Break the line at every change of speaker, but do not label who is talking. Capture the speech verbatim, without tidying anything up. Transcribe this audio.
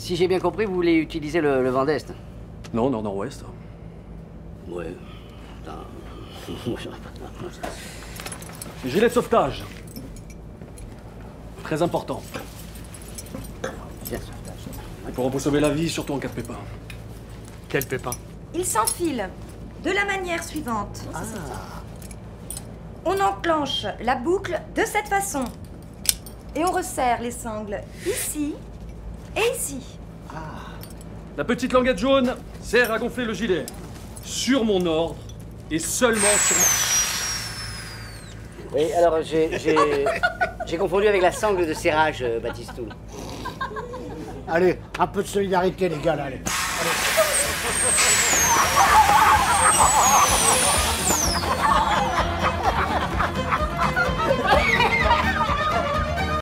Si j'ai bien compris, vous voulez utiliser le, le vent d'Est?
Non, nord-nord-ouest.
Ouais.
Gilet de sauvetage. Très important. Pour vous sauver la vie, surtout en cas de pépin.
Quel pépin?
Il s'enfile de la manière suivante.
Ah.
On enclenche la boucle de cette façon. Et on resserre les sangles ici et ici.
La petite languette jaune sert à gonfler le gilet. Sur mon ordre et seulement sur mon...
Oui, alors j'ai... J'ai confondu avec la sangle de serrage, euh, Baptistou.
Allez, un peu de solidarité, les gars, là, allez. Allez.